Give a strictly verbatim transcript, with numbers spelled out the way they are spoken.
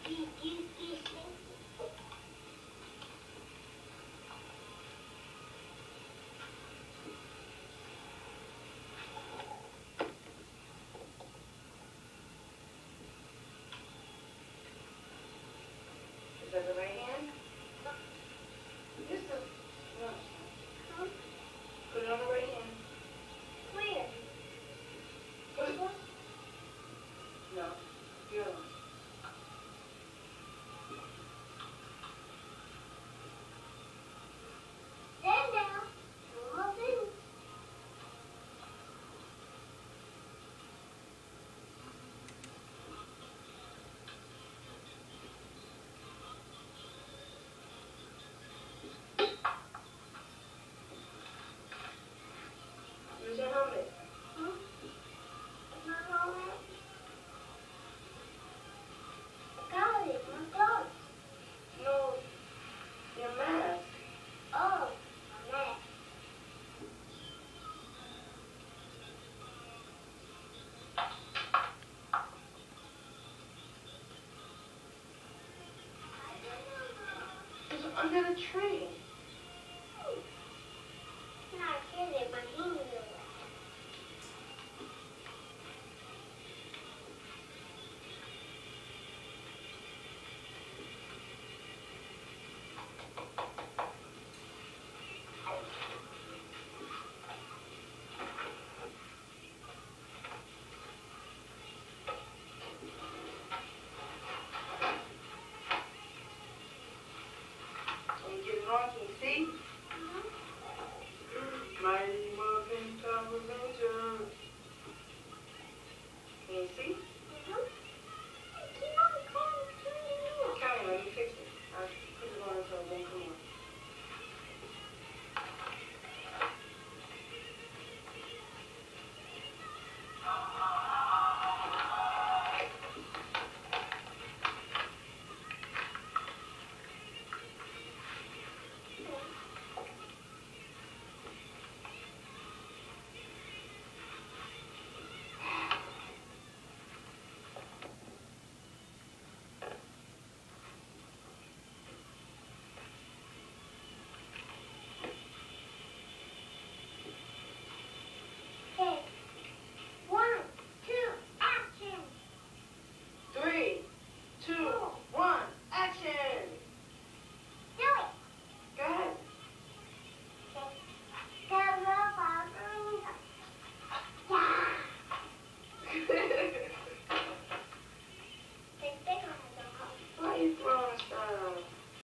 Is that the right hand? Just a, no. Huh? Put it on the right hand. Where? Put it on. No. The other one. Stand down. No more things. Where's your helmet? Huh? My helmet? I got it. My gloves. No. Your mask. Oh, my mask. It's under the tree.